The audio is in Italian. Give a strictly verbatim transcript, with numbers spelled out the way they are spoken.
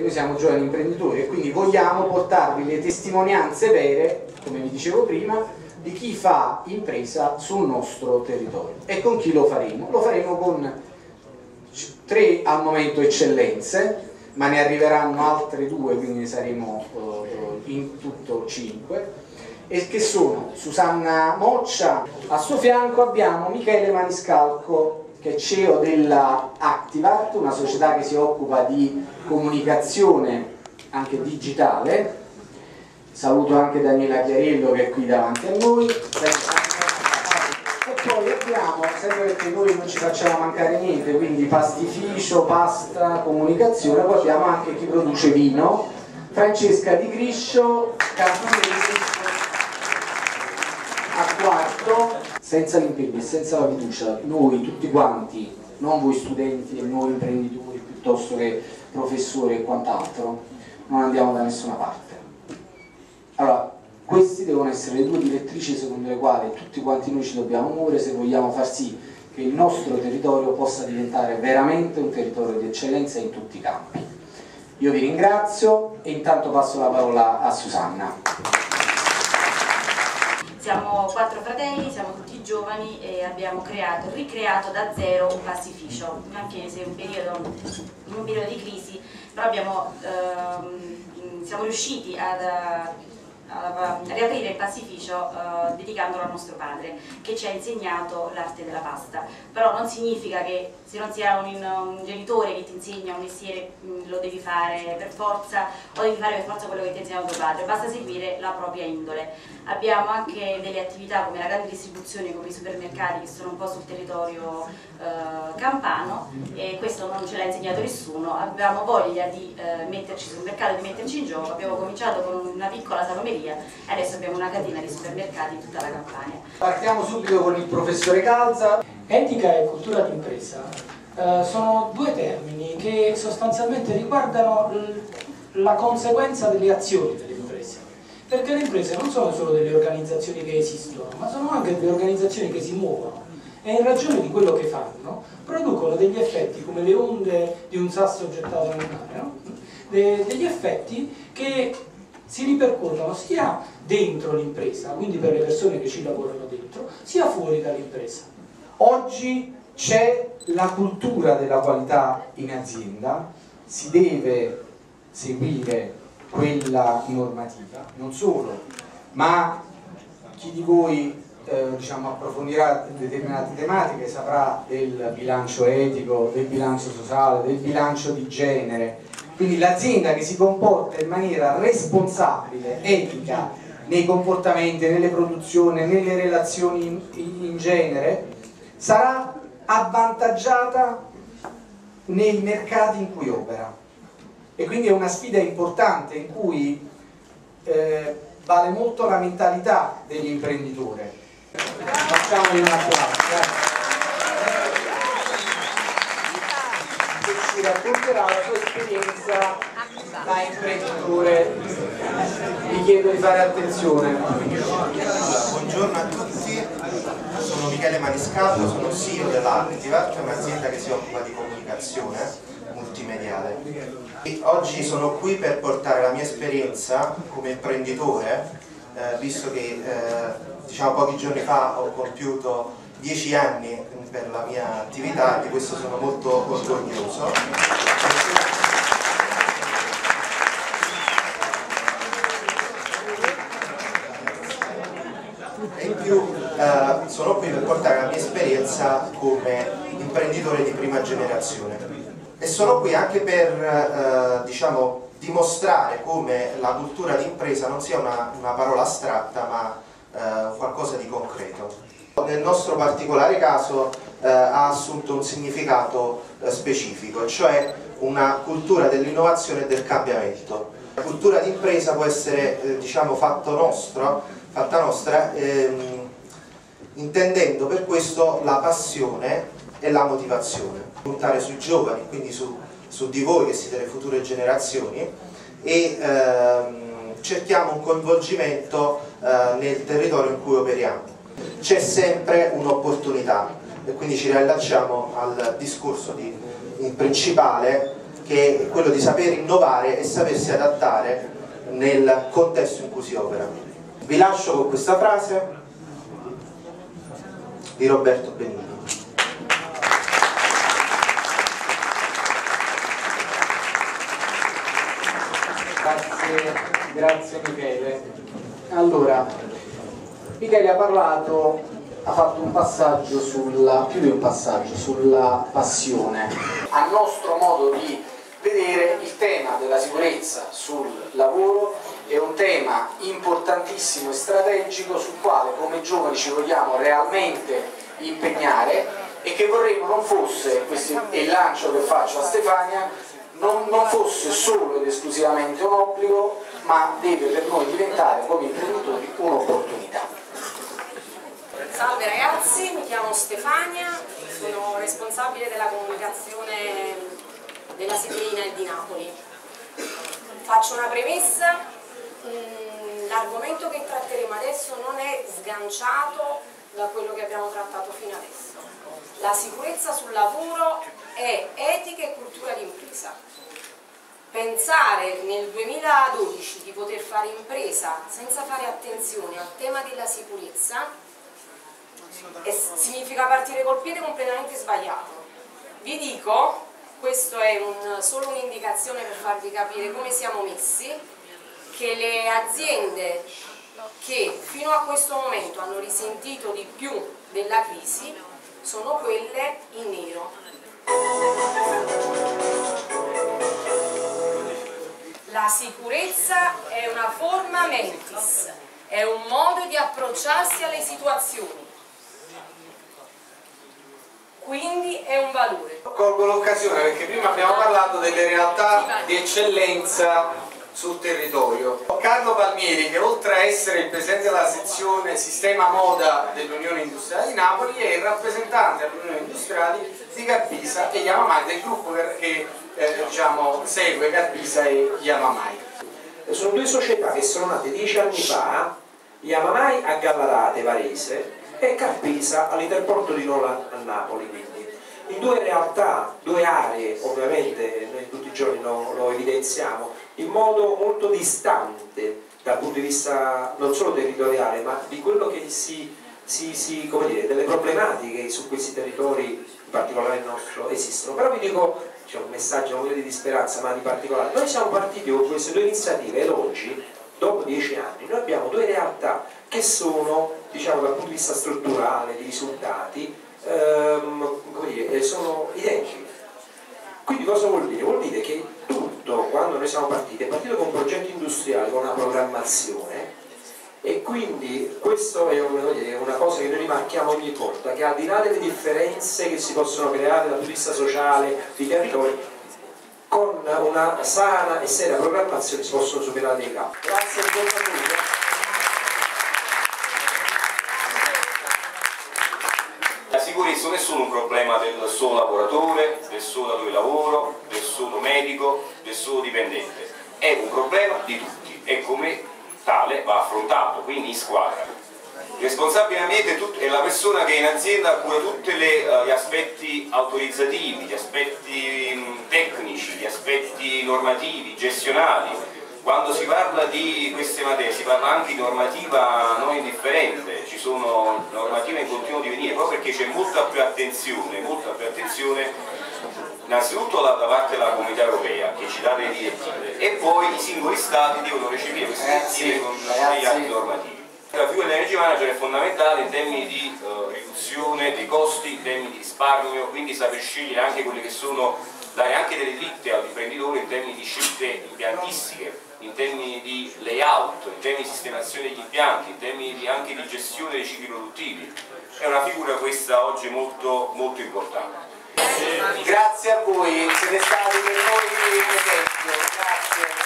Noi siamo giovani imprenditori e quindi vogliamo portarvi le testimonianze vere, come vi dicevo prima, di chi fa impresa sul nostro territorio. E con chi lo faremo? Lo faremo con tre al momento eccellenze, ma ne arriveranno altre due, quindi ne saremo uh, in tutto cinque, e che sono Susanna Moccia. A suo fianco abbiamo Michele Maniscalco, che è C E O della Activart, una società che si occupa di comunicazione anche digitale. Saluto anche Daniela Chiariello che è qui davanti a noi. E poi abbiamo, sempre perché noi non ci facciamo mancare niente, quindi pastificio, pasta, comunicazione, poi abbiamo anche chi produce vino, Francesca Di Griscio, Carbone Di Griscio a quarto. Senza l'impegno e senza la fiducia, noi tutti quanti, non voi studenti e noi imprenditori piuttosto che professori e quant'altro, non andiamo da nessuna parte. Allora, queste devono essere le due direttrici secondo le quali tutti quanti noi ci dobbiamo muovere se vogliamo far sì che il nostro territorio possa diventare veramente un territorio di eccellenza in tutti i campi. Io vi ringrazio e intanto passo la parola a Susanna. Siamo quattro fratelli, siamo tutti giovani e abbiamo creato, ricreato da zero un pastificio, anche se è un periodo, un periodo di crisi, però abbiamo, ehm, siamo riusciti ad, a riaprire il pastificio uh, dedicandolo a nostro padre, che ci ha insegnato l'arte della pasta. Però non significa che se non si ha un, un genitore che ti insegna un mestiere mh, lo devi fare per forza, o devi fare per forza quello che ti ha insegnato tuo padre, basta seguire la propria indole. Abbiamo anche delle attività come la grande distribuzione, come i supermercati che sono un po' sul territorio uh, campano, e questo non ce l'ha insegnato nessuno. Avevamo voglia di uh, metterci sul mercato, di metterci in gioco. Abbiamo cominciato con una piccola salumeria e adesso abbiamo una catena di supermercati in tutta la Campania. Partiamo subito con il professore Calza. Etica e cultura d'impresa eh, sono due termini che sostanzialmente riguardano la conseguenza delle azioni delle imprese, perché le imprese non sono solo delle organizzazioni che esistono, ma sono anche delle organizzazioni che si muovono e in ragione di quello che fanno producono degli effetti come le onde di un sasso gettato nel mare, no? De degli effetti che si ripercuotono sia dentro l'impresa, quindi per le persone che ci lavorano dentro, sia fuori dall'impresa. Oggi c'è la cultura della qualità in azienda, si deve seguire quella normativa, non solo, ma chi di voi eh, diciamo, approfondirà determinate tematiche saprà del bilancio etico, del bilancio sociale, del bilancio di genere. Quindi l'azienda che si comporta in maniera responsabile, etica, nei comportamenti, nelle produzioni, nelle relazioni in, in genere, sarà avvantaggiata nei mercati in cui opera. E quindi è una sfida importante in cui eh, vale molto la mentalità dell'imprenditore. Facciamogli un applauso. Ci racconterà la sua esperienza da imprenditore. Vi chiedo di fare attenzione. Buongiorno a tutti, sono Michele Maniscalco, sono C E O dell'Activart, un'azienda che si occupa di comunicazione multimediale. E oggi sono qui per portare la mia esperienza come imprenditore, eh, visto che eh, diciamo pochi giorni fa ho compiuto dieci anni per la mia attività e di questo sono molto orgoglioso. E in più eh, sono qui per portare la mia esperienza come imprenditore di prima generazione e sono qui anche per eh, diciamo, dimostrare come la cultura d'impresa non sia una, una parola astratta ma eh, qualcosa di concreto. Nel nostro particolare caso eh, ha assunto un significato eh, specifico, cioè una cultura dell'innovazione e del cambiamento. La cultura d'impresa può essere eh, diciamo, fatto nostro, fatta nostra, ehm, intendendo per questo la passione e la motivazione. Puntare sui giovani, quindi su, su di voi che siete le future generazioni e ehm, cerchiamo un coinvolgimento eh, nel territorio in cui operiamo. C'è sempre un'opportunità e quindi ci riallacciamo al discorso di, in principale che che è quello di saper innovare e sapersi adattare nel contesto in cui si opera. Vi lascio con questa frase di Roberto Benigni. Grazie, grazie Michele. Allora, Michele ha parlato, ha fatto un passaggio sulla, più di un passaggio, sulla passione. A nostro modo di vedere, il tema della sicurezza sul lavoro è un tema importantissimo e strategico sul quale come giovani ci vogliamo realmente impegnare e che vorremmo non fosse, questo è il lancio che faccio a Stefania, non, non fosse solo ed esclusivamente un obbligo, ma deve per noi diventare come imprenditori un'opportunità. Salve ragazzi, mi chiamo Stefania, sono responsabile della comunicazione della Siderina e di Napoli. Faccio una premessa, l'argomento che tratteremo adesso non è sganciato da quello che abbiamo trattato fino adesso. La sicurezza sul lavoro è etica e cultura d'impresa. Pensare nel duemiladodici di poter fare impresa senza fare attenzione al tema della sicurezza è, significa partire col piede completamente sbagliato. Vi dico, questo è un, solo un'indicazione per farvi capire come siamo messi, che le aziende che fino a questo momento hanno risentito di più della crisi sono quelle in nero. La sicurezza è una forma mentis, è un modo di approcciarsi alle situazioni, quindi è un valore. Colgo l'occasione perché prima abbiamo parlato delle realtà di eccellenza sul territorio. Carlo Palmieri, che oltre a essere il presidente della sezione Sistema Moda dell'Unione Industriale di Napoli, è il rappresentante dell'Unione Industriali di Carpisa e Yamamai, del gruppo che eh, diciamo, segue Carpisa e Yamamai. Sono due società che sono nate dieci anni fa, Yamamai a Gallarate, Varese, e Carpisa all'interporto di Nola a Napoli. Quindi. In due realtà, due aree, ovviamente noi tutti i giorni lo, lo evidenziamo, in modo molto distante dal punto di vista non solo territoriale, ma di quello che si, si, si come dire, delle problematiche su questi territori, in particolare il nostro, esistono. Però vi dico, c'è un messaggio non di speranza, ma di particolare. Noi siamo partiti con queste due iniziative ed oggi, dopo dieci anni, noi abbiamo due realtà che sono, diciamo, dal punto di vista strutturale, di risultati, ehm, come dire, sono identici. Quindi cosa vuol dire? Vuol dire che tutto, quando noi siamo partiti, è partito con un progetto industriale, con una programmazione, e quindi questo è una cosa che noi rimarchiamo ogni volta, che al di là delle differenze che si possono creare dal punto di vista sociale, di territori, con una sana e seria programmazione si possono superare dei gap. Grazie a tutti. La sicurezza non è solo un problema del solo lavoratore, del solo datore di lavoro, del solo medico, del solo dipendente, è un problema di tutti e come tale va affrontato, quindi in squadra. Il responsabile ambiente è la persona che in azienda cura tutti uh, gli aspetti autorizzativi, gli aspetti mh, tecnici, gli aspetti normativi, gestionali. Quando si parla di queste materie si parla anche di normativa non indifferente, ci sono normative in continuo divenire, proprio perché c'è molta più attenzione, molta più attenzione innanzitutto da parte della Comunità Europea che ci dà delle direttive e poi i singoli Stati devono recepire queste direttive con degli atti normativi. La figura dell'energy manager è fondamentale in termini di uh, riduzione dei costi, in termini di risparmio, quindi saper scegliere anche quelle che sono, dare anche delle dritte all'imprenditore in termini di scelte impiantistiche, in termini di layout, in termini di sistemazione degli impianti, in termini di, anche di gestione dei cicli produttivi. È una figura questa oggi molto, molto importante. Grazie a voi, siete stati per noi un esempio. Grazie.